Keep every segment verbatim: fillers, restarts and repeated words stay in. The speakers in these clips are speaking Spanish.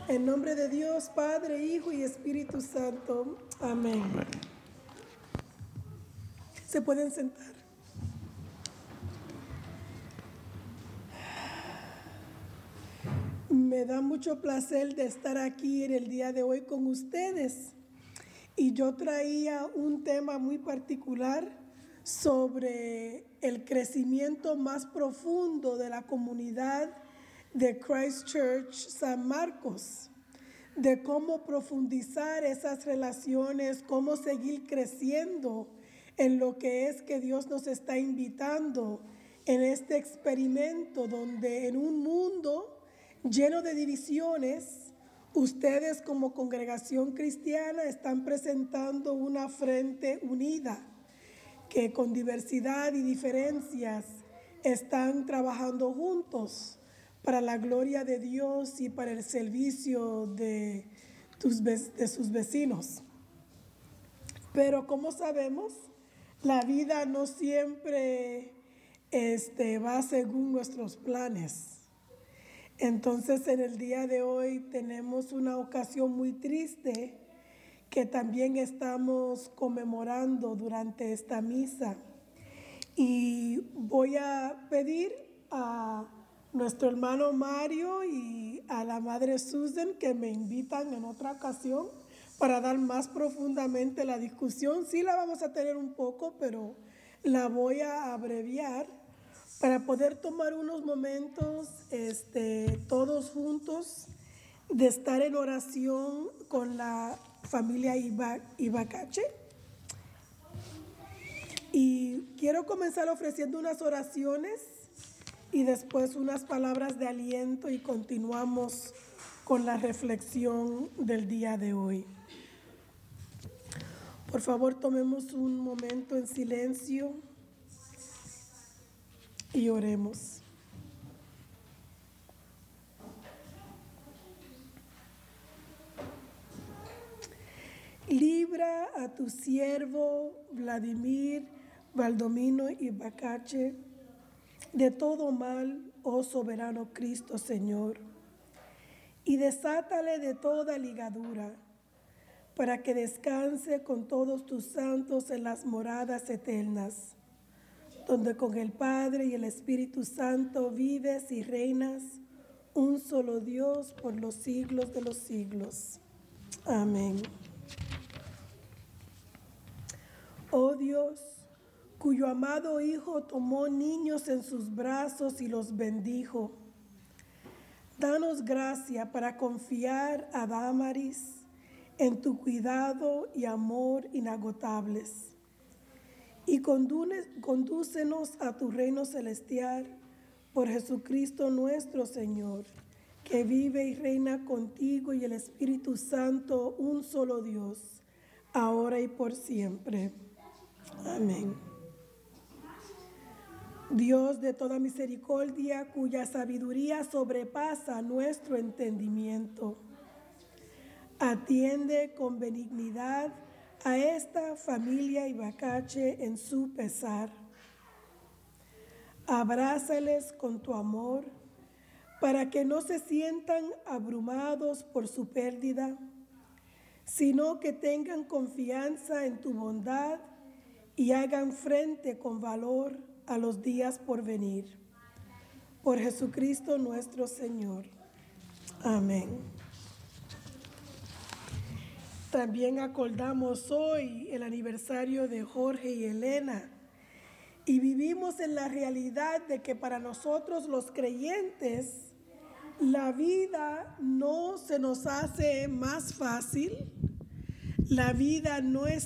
En nombre de Dios, Padre, Hijo y Espíritu Santo. Amén. Amén. Se pueden sentar. Me da mucho placer de estar aquí en el día de hoy con ustedes. Y yo traía un tema muy particular sobre el crecimiento más profundo de la comunidad de Christ Church San Marcos, de cómo profundizar esas relaciones, cómo seguir creciendo en lo que es que Dios nos está invitando en este experimento donde en un mundo lleno de divisiones, ustedes como congregación cristiana están presentando una frente unida que con diversidad y diferencias están trabajando juntos para la gloria de Dios y para el servicio de, tus, de sus vecinos. Pero como sabemos, la vida no siempre este, va según nuestros planes. Entonces, en el día de hoy tenemos una ocasión muy triste que también estamos conmemorando durante esta misa. Y voy a pedir a nuestro hermano Mario y a la madre Susan que me invitan en otra ocasión para dar más profundamente la discusión. Sí la vamos a tener un poco, pero la voy a abreviar para poder tomar unos momentos este, todos juntos de estar en oración con la familia Iba, Ibacache. Y quiero comenzar ofreciendo unas oraciones y después unas palabras de aliento y continuamos con la reflexión del día de hoy. Por favor, tomemos un momento en silencio y oremos. Libra a tu siervo Vladimir Valdomino Ibacache de todo mal, oh soberano Cristo Señor, y desátale de toda ligadura, para que descanse con todos tus santos en las moradas eternas, donde con el Padre y el Espíritu Santo vives y reinas, un solo Dios por los siglos de los siglos. Amén. Oh Dios, cuyo amado Hijo tomó niños en sus brazos y los bendijo, danos gracia para confiar a Damaris en tu cuidado y amor inagotables, y condúcenos a tu reino celestial por Jesucristo nuestro Señor, que vive y reina contigo y el Espíritu Santo, un solo Dios, ahora y por siempre. Amén. Dios de toda misericordia, cuya sabiduría sobrepasa nuestro entendimiento, atiende con benignidad a esta familia Ibacache en su pesar. Abrázales con tu amor para que no se sientan abrumados por su pérdida, sino que tengan confianza en tu bondad y hagan frente con valor a los días por venir. Por Jesucristo nuestro Señor. Amén. También acordamos hoy el aniversario de Jorge y Elena y vivimos en la realidad de que para nosotros los creyentes la vida no se nos hace más fácil, la vida no es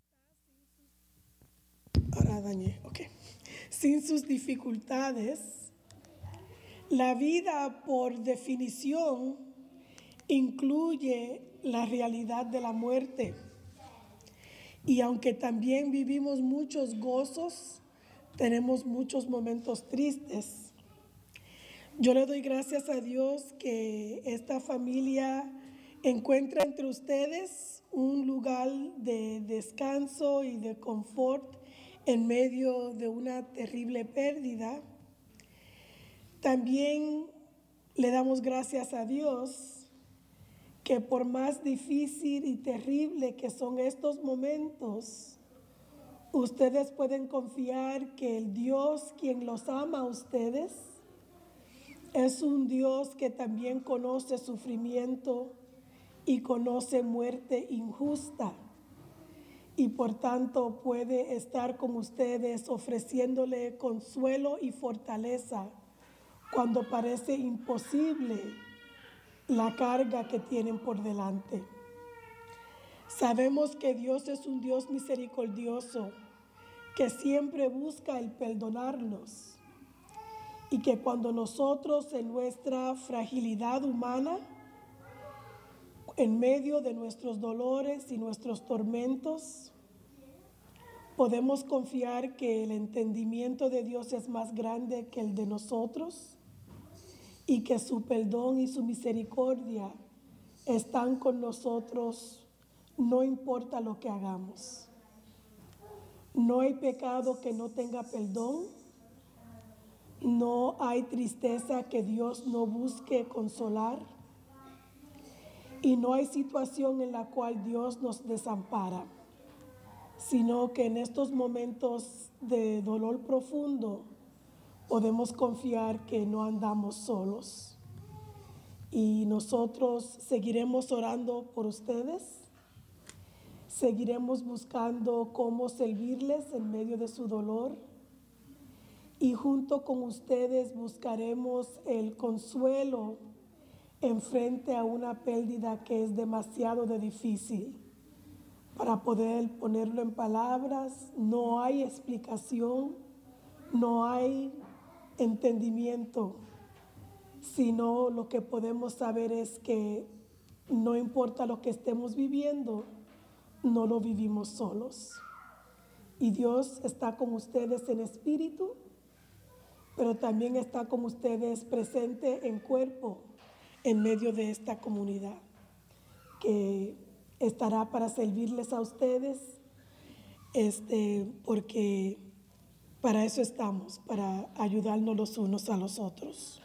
Ahora dañé, ok. Sin sus dificultades, la vida por definición incluye la realidad de la muerte. Y aunque también vivimos muchos gozos, tenemos muchos momentos tristes. Yo le doy gracias a Dios que esta familia encuentra entre ustedes un lugar de descanso y de confort en medio de una terrible pérdida. También le damos gracias a Dios que por más difícil y terrible que son estos momentos, ustedes pueden confiar que el Dios quien los ama a ustedes es un Dios que también conoce sufrimiento y conoce muerte injusta, y por tanto puede estar con ustedes ofreciéndole consuelo y fortaleza cuando parece imposible la carga que tienen por delante. Sabemos que Dios es un Dios misericordioso que siempre busca el perdonarnos, y que cuando nosotros en nuestra fragilidad humana, en medio de nuestros dolores y nuestros tormentos, podemos confiar que el entendimiento de Dios es más grande que el de nosotros y que su perdón y su misericordia están con nosotros, no importa lo que hagamos. No hay pecado que no tenga perdón, no hay tristeza que Dios no busque consolar, y no hay situación en la cual Dios nos desampara, sino que en estos momentos de dolor profundo podemos confiar que no andamos solos. Y nosotros seguiremos orando por ustedes, seguiremos buscando cómo servirles en medio de su dolor, y junto con ustedes buscaremos el consuelo en frente a una pérdida que es demasiado de difícil para poder ponerlo en palabras. No hay explicación, no hay entendimiento, sino lo que podemos saber es que no importa lo que estemos viviendo, no lo vivimos solos. Y Dios está con ustedes en espíritu, pero también está con ustedes presente en cuerpo en medio de esta comunidad, que estará para servirles a ustedes, este, porque para eso estamos, para ayudarnos los unos a los otros.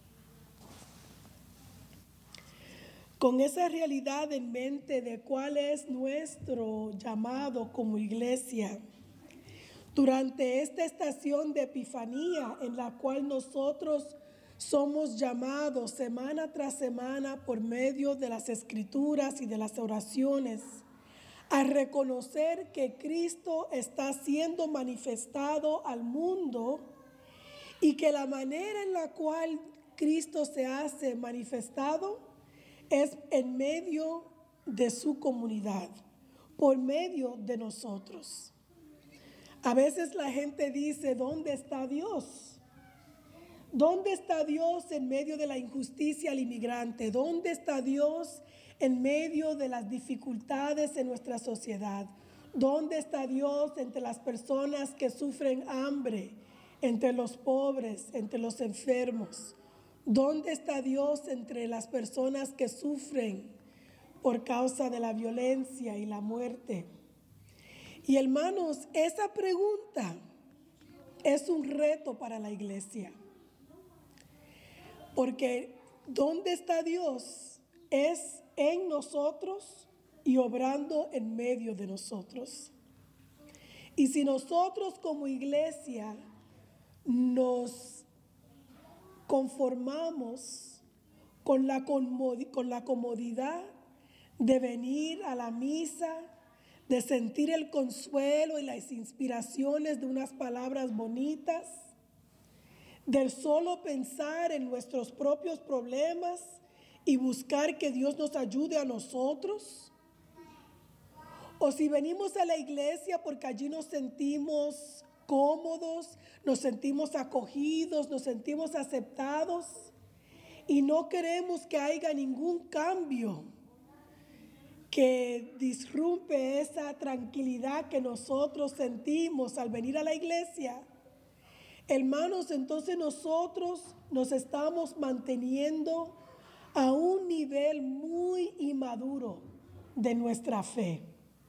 Con esa realidad en mente de cuál es nuestro llamado como iglesia, durante esta estación de Epifanía en la cual nosotros somos llamados semana tras semana por medio de las Escrituras y de las oraciones a reconocer que Cristo está siendo manifestado al mundo, y que la manera en la cual Cristo se hace manifestado es en medio de su comunidad, por medio de nosotros. A veces la gente dice, ¿dónde está Dios? ¿Dónde está Dios en medio de la injusticia al inmigrante? ¿Dónde está Dios en medio de las dificultades en nuestra sociedad? ¿Dónde está Dios entre las personas que sufren hambre, entre los pobres, entre los enfermos? ¿Dónde está Dios entre las personas que sufren por causa de la violencia y la muerte? Y hermanos, esa pregunta es un reto para la iglesia. Porque ¿dónde está Dios? Es en nosotros y obrando en medio de nosotros. Y si nosotros como iglesia nos conformamos con la, con la comodidad de venir a la misa, de sentir el consuelo y las inspiraciones de unas palabras bonitas, del solo pensar en nuestros propios problemas y buscar que Dios nos ayude a nosotros, o si venimos a la iglesia porque allí nos sentimos cómodos, nos sentimos acogidos, nos sentimos aceptados y no queremos que haya ningún cambio que disrumpe esa tranquilidad que nosotros sentimos al venir a la iglesia. Hermanos, entonces nosotros nos estamos manteniendo a un nivel muy inmaduro de nuestra fe.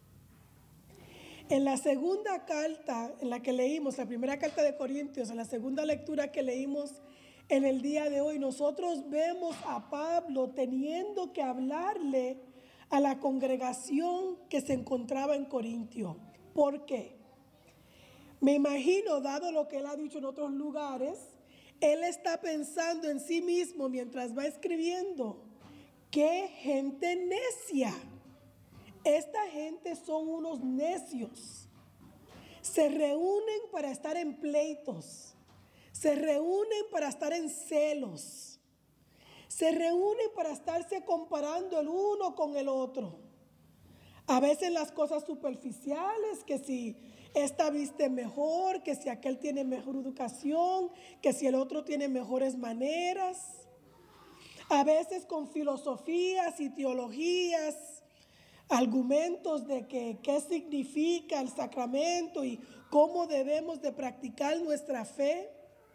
En la segunda carta, en la que leímos, la primera carta de Corintios, en la segunda lectura que leímos en el día de hoy. Nosotros vemos a Pablo teniendo que hablarle a la congregación que se encontraba en Corintio. ¿Por qué? Me imagino, dado lo que él ha dicho en otros lugares, él está pensando en sí mismo mientras va escribiendo: ¡qué gente necia! Esta gente son unos necios. Se reúnen para estar en pleitos. Se reúnen para estar en celos. Se reúnen para estarse comparando el uno con el otro. A veces las cosas superficiales, que si esta viste mejor, que si aquel tiene mejor educación, que si el otro tiene mejores maneras. A veces con filosofías y teologías, argumentos de que qué significa el sacramento y cómo debemos de practicar nuestra fe.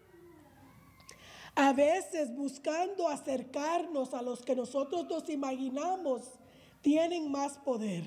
A veces buscando acercarnos a los que nosotros nos imaginamos tienen más poder.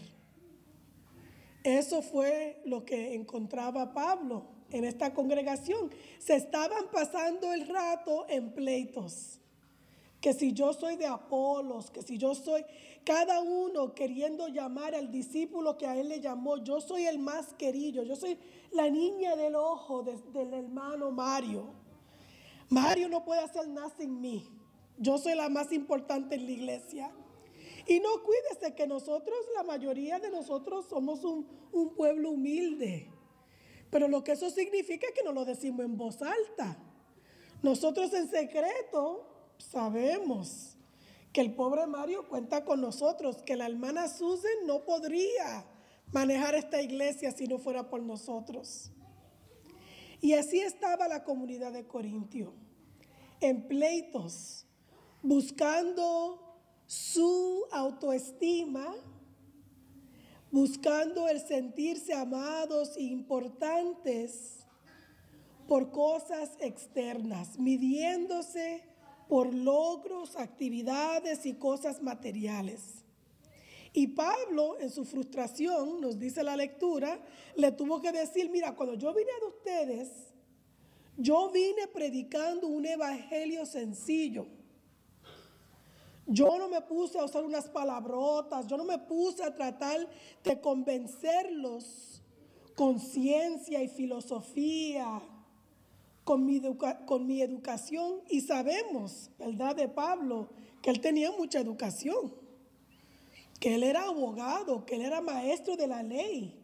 Eso fue lo que encontraba Pablo en esta congregación. Se estaban pasando el rato en pleitos. Que si yo soy de Apolos, que si yo soy, cada uno queriendo llamar al discípulo que a él le llamó, yo soy el más querido, yo soy la niña del ojo de, del hermano Mario. Mario no puede hacer nada sin mí, yo soy la más importante en la iglesia. Y no, cuídese que nosotros, la mayoría de nosotros somos un, un pueblo humilde, pero lo que eso significa es que no lo decimos en voz alta. Nosotros en secreto sabemos que el pobre Mario cuenta con nosotros, que la hermana Susan no podría manejar esta iglesia si no fuera por nosotros. Y así estaba la comunidad de Corintio, en pleitos, buscando su autoestima, buscando el sentirse amados e importantes por cosas externas, midiéndose por logros, actividades y cosas materiales. Y Pablo, en su frustración, nos dice la lectura, le tuvo que decir: mira, cuando yo vine de ustedes, yo vine predicando un evangelio sencillo. Yo no me puse a usar unas palabrotas, yo no me puse a tratar de convencerlos con ciencia y filosofía, con mi, educa- con mi educación. Y sabemos, ¿verdad?, de Pablo, que él tenía mucha educación, que él era abogado, que él era maestro de la ley.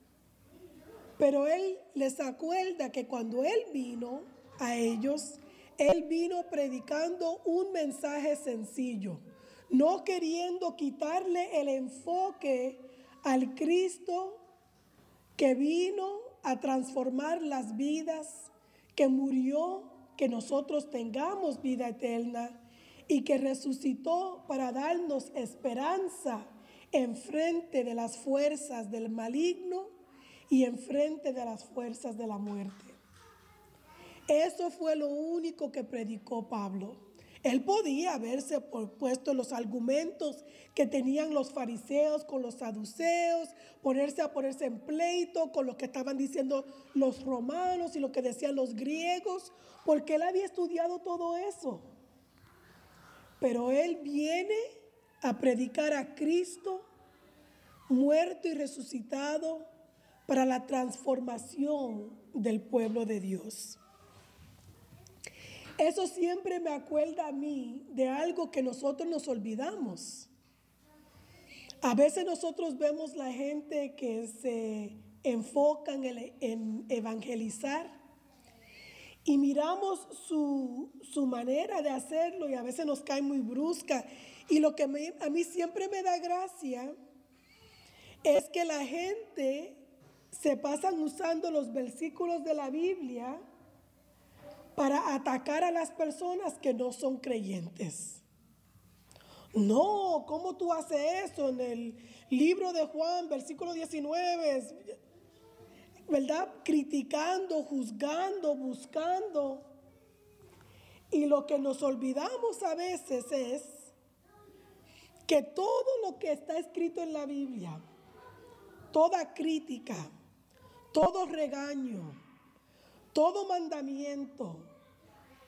Pero él les acuerda que cuando él vino a ellos, él vino predicando un mensaje sencillo, no queriendo quitarle el enfoque al Cristo que vino a transformar las vidas, que murió, que nosotros tengamos vida eterna y que resucitó para darnos esperanza en frente de las fuerzas del maligno y en frente de las fuerzas de la muerte. Eso fue lo único que predicó Pablo. Él podía haberse puesto los argumentos que tenían los fariseos con los saduceos, ponerse a ponerse en pleito con lo que estaban diciendo los romanos y lo que decían los griegos, porque él había estudiado todo eso. Pero él viene a predicar a Cristo muerto y resucitado para la transformación del pueblo de Dios. Eso siempre me acuerda a mí de algo que nosotros nos olvidamos. A veces nosotros vemos la gente que se enfoca en, el, en evangelizar y miramos su, su manera de hacerlo y a veces nos cae muy brusca. Y lo que me, a mí siempre me da gracia es que la gente se pasan usando los versículos de la Biblia para atacar a las personas que no son creyentes. No, ¿cómo tú haces eso? En el libro de Juan, versículo diecinueve, ¿verdad? Criticando, juzgando, buscando. Y lo que nos olvidamos a veces es que todo lo que está escrito en la Biblia, toda crítica, todo regaño, todo mandamiento,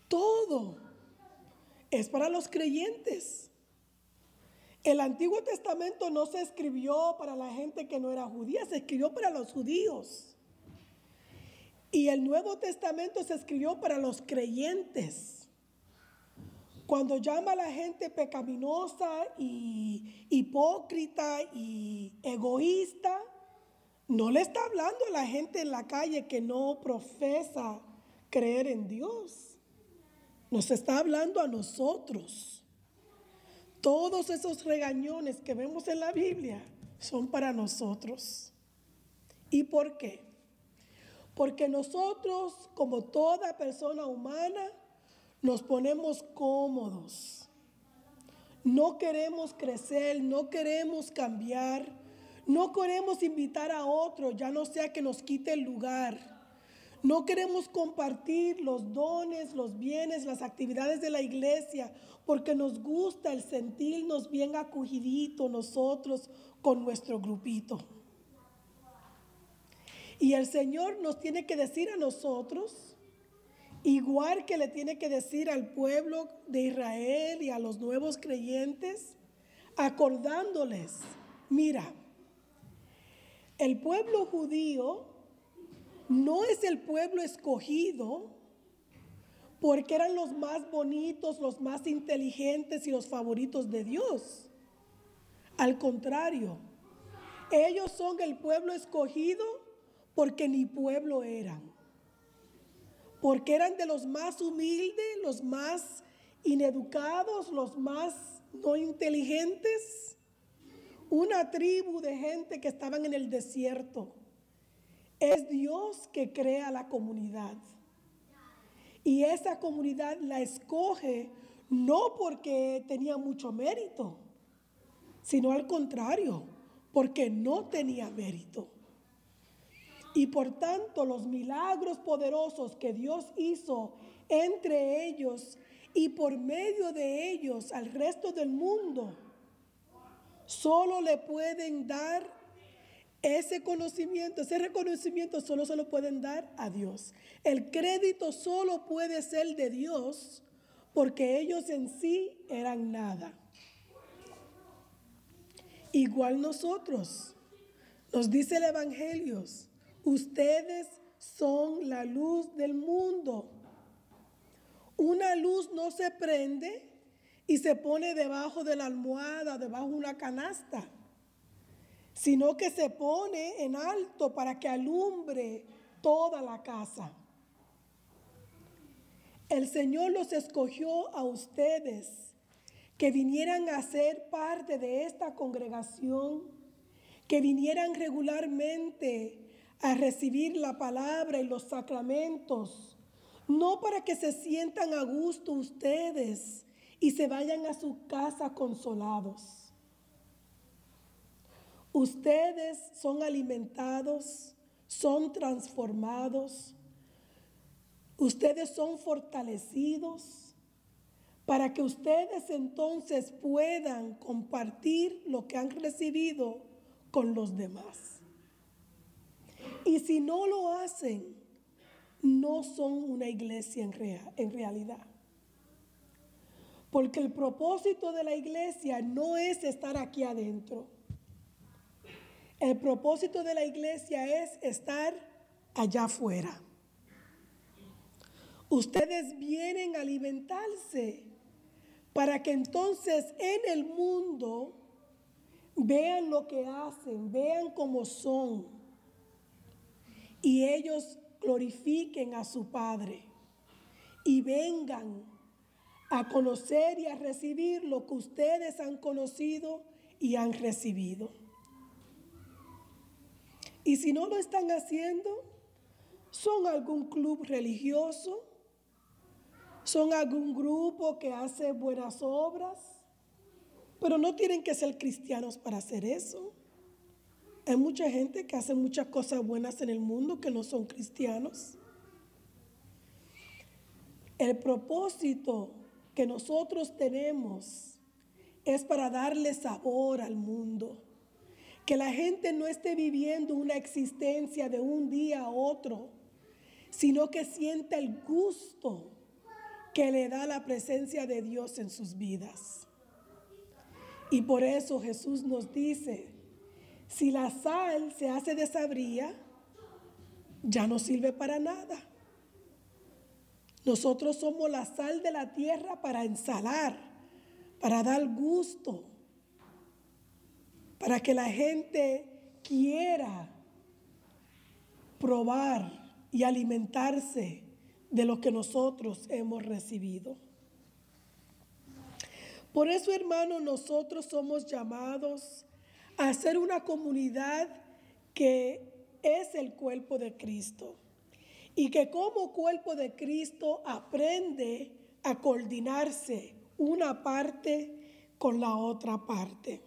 Todo es para los creyentes. El Antiguo Testamento no se escribió para la gente que no era judía, se escribió para los judíos. Y el Nuevo Testamento se escribió para los creyentes. Cuando llama a la gente pecaminosa y hipócrita y egoísta, no le está hablando a la gente en la calle que no profesa creer en Dios. Nos está hablando a nosotros. Todos esos regañones que vemos en la Biblia son para nosotros. ¿Y por qué? Porque nosotros, como toda persona humana, nos ponemos cómodos. No queremos crecer, no queremos cambiar, no queremos invitar a otro, ya no sea que nos quite el lugar. No queremos compartir los dones, los bienes, las actividades de la iglesia, porque nos gusta el sentirnos bien acogiditos nosotros con nuestro grupito. Y el Señor nos tiene que decir a nosotros, igual que le tiene que decir al pueblo de Israel y a los nuevos creyentes, acordándoles, mira, el pueblo judío no es el pueblo escogido porque eran los más bonitos, los más inteligentes y los favoritos de Dios. Al contrario, ellos son el pueblo escogido porque ni pueblo eran. Porque eran de los más humildes, los más ineducados, los más no inteligentes. Una tribu de gente que estaban en el desierto. Es Dios que crea la comunidad. Y esa comunidad la escoge no porque tenía mucho mérito, sino al contrario, porque no tenía mérito. Y por tanto, los milagros poderosos que Dios hizo entre ellos y por medio de ellos al resto del mundo, solo le pueden dar ese conocimiento, ese reconocimiento solo se lo pueden dar a Dios. El crédito solo puede ser de Dios porque ellos en sí eran nada. Igual nosotros, nos dice el Evangelio, ustedes son la luz del mundo. Una luz no se prende y se pone debajo de la almohada, debajo de una canasta, sino que se pone en alto para que alumbre toda la casa. El Señor los escogió a ustedes que vinieran a ser parte de esta congregación, que vinieran regularmente a recibir la palabra y los sacramentos, no para que se sientan a gusto ustedes y se vayan a su casa consolados. Ustedes son alimentados, son transformados, ustedes son fortalecidos para que ustedes entonces puedan compartir lo que han recibido con los demás. Y si no lo hacen, no son una iglesia en, real, en realidad. Porque el propósito de la iglesia no es estar aquí adentro. El propósito de la iglesia es estar allá afuera. Ustedes vienen a alimentarse para que entonces en el mundo vean lo que hacen, vean cómo son y ellos glorifiquen a su Padre y vengan a conocer y a recibir lo que ustedes han conocido y han recibido. Y si no lo están haciendo, son algún club religioso, son algún grupo que hace buenas obras, pero no tienen que ser cristianos para hacer eso. Hay mucha gente que hace muchas cosas buenas en el mundo que no son cristianos. El propósito que nosotros tenemos es para darle sabor al mundo. Que la gente no esté viviendo una existencia de un día a otro, sino que sienta el gusto que le da la presencia de Dios en sus vidas. Y por eso Jesús nos dice, si la sal se hace desabrida, ya no sirve para nada. Nosotros somos la sal de la tierra para ensalar, para dar gusto, para que la gente quiera probar y alimentarse de lo que nosotros hemos recibido. Por eso, hermanos, nosotros somos llamados a ser una comunidad que es el cuerpo de Cristo y que como cuerpo de Cristo aprende a coordinarse una parte con la otra parte.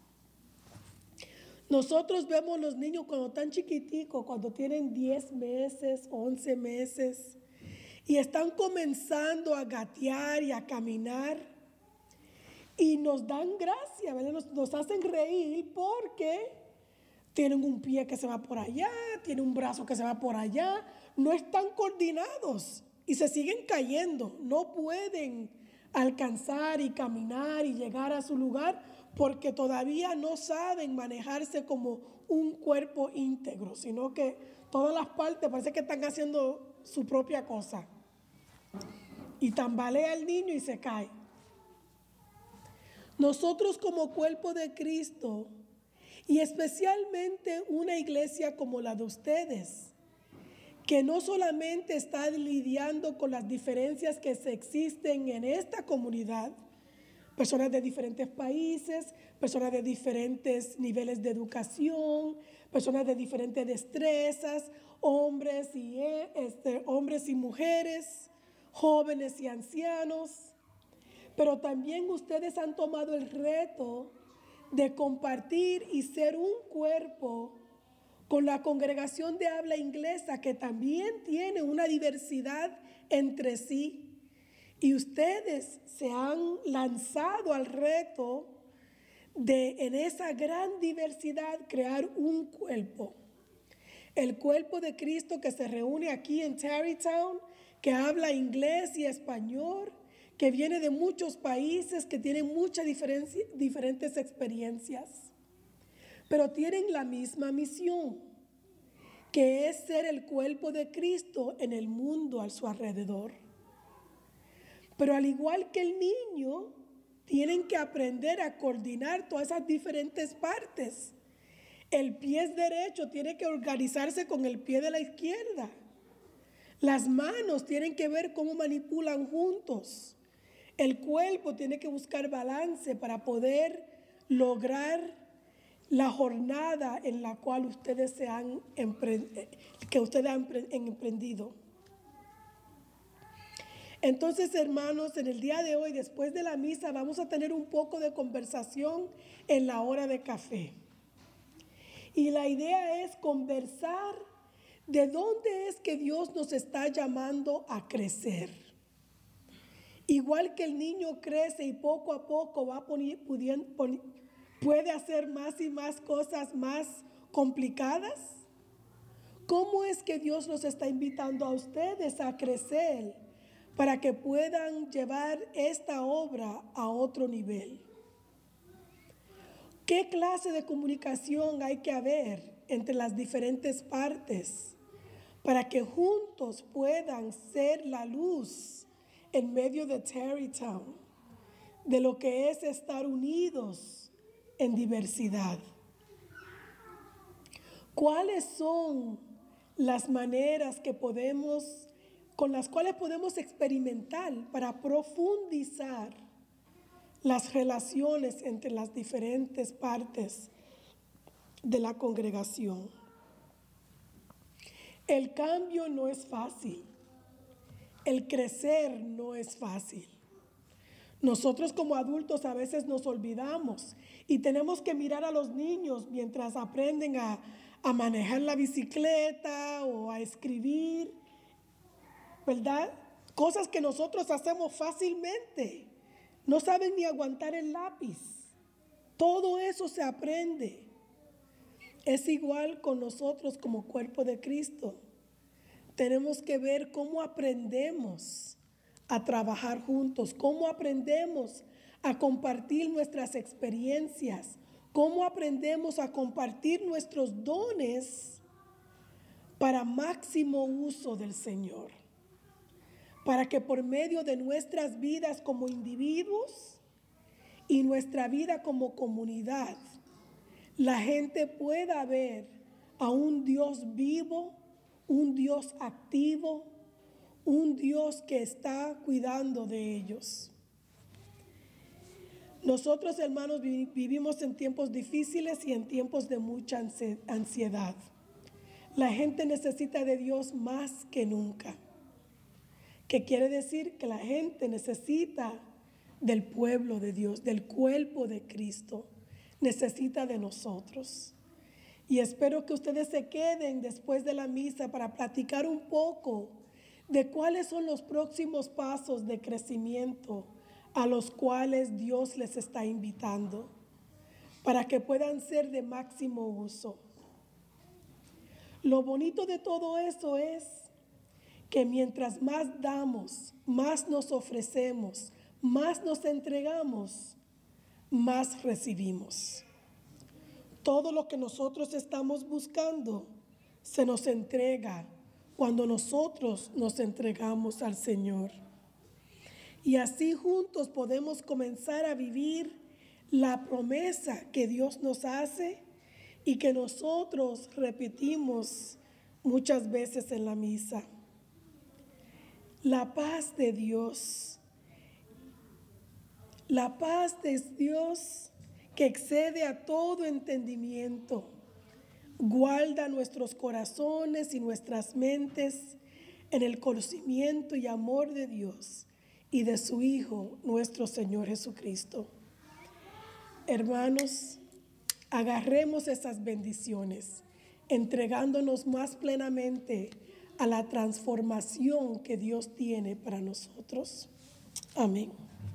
Nosotros vemos los niños cuando están chiquiticos, cuando tienen diez meses, once meses, y están comenzando a gatear y a caminar, y nos dan gracia, ¿verdad? Nos, nos hacen reír porque tienen un pie que se va por allá, tienen un brazo que se va por allá, no están coordinados y se siguen cayendo, no pueden alcanzar y caminar y llegar a su lugar porque todavía no saben manejarse como un cuerpo íntegro, sino que todas las partes parece que están haciendo su propia cosa. Y tambalea el niño y se cae. Nosotros como cuerpo de Cristo, y especialmente una iglesia como la de ustedes, que no solamente está lidiando con las diferencias que se existen en esta comunidad, personas de diferentes países, personas de diferentes niveles de educación, personas de diferentes destrezas, hombres y, este, hombres y mujeres, jóvenes y ancianos, pero también ustedes han tomado el reto de compartir y ser un cuerpo con la congregación de habla inglesa, que también tiene una diversidad entre sí. Y ustedes se han lanzado al reto de, en esa gran diversidad, crear un cuerpo. El cuerpo de Cristo que se reúne aquí en Tarrytown, que habla inglés y español, que viene de muchos países, que tienen muchas diferentes experiencias, pero tienen la misma misión, que es ser el cuerpo de Cristo en el mundo a su alrededor. Pero al igual que el niño, tienen que aprender a coordinar todas esas diferentes partes. El pie derecho tiene que organizarse con el pie de la izquierda. Las manos tienen que ver cómo manipulan juntos. El cuerpo tiene que buscar balance para poder lograr la jornada en la cual ustedes se han emprend- que ustedes han emprendido. Entonces, hermanos, en el día de hoy, después de la misa, vamos a tener un poco de conversación en la hora de café. Y la idea es conversar de dónde es que Dios nos está llamando a crecer. Igual que el niño crece y poco a poco va pudiendo, puede hacer más y más cosas más complicadas. ¿Cómo es que Dios los está invitando a ustedes a crecer para que puedan llevar esta obra a otro nivel? ¿Qué clase de comunicación hay que haber entre las diferentes partes para que juntos puedan ser la luz en medio de Tarrytown, de lo que es estar unidos en diversidad? ¿Cuáles son las maneras que podemos, con las cuales podemos experimentar para profundizar las relaciones entre las diferentes partes de la congregación? El cambio no es fácil. El crecer no es fácil. Nosotros como adultos a veces nos olvidamos y tenemos que mirar a los niños mientras aprenden a, a manejar la bicicleta o a escribir, ¿verdad? Cosas que nosotros hacemos fácilmente. No saben ni aguantar el lápiz. Todo eso se aprende. Es igual con nosotros como cuerpo de Cristo. Tenemos que ver cómo aprendemos a trabajar juntos, cómo aprendemos a compartir nuestras experiencias, cómo aprendemos a compartir nuestros dones para máximo uso del Señor, para que por medio de nuestras vidas como individuos y nuestra vida como comunidad, la gente pueda ver a un Dios vivo, un Dios activo, un Dios que está cuidando de ellos. Nosotros, hermanos, vivimos en tiempos difíciles y en tiempos de mucha ansiedad. La gente necesita de Dios más que nunca. ¿Qué quiere decir? Que la gente necesita del pueblo de Dios, del cuerpo de Cristo. Necesita de nosotros. Y espero que ustedes se queden después de la misa para platicar un poco de cuáles son los próximos pasos de crecimiento a los cuales Dios les está invitando, para que puedan ser de máximo uso. Lo bonito de todo eso es que mientras más damos, más nos ofrecemos, más nos entregamos, más recibimos. Todo lo que nosotros estamos buscando se nos entrega cuando nosotros nos entregamos al Señor. Y así juntos podemos comenzar a vivir la promesa que Dios nos hace y que nosotros repetimos muchas veces en la misa. La paz de Dios, la paz de Dios que excede a todo entendimiento, guarda nuestros corazones y nuestras mentes en el conocimiento y amor de Dios y de su Hijo, nuestro Señor Jesucristo. Hermanos, agarremos esas bendiciones, entregándonos más plenamente a la transformación que Dios tiene para nosotros. Amén.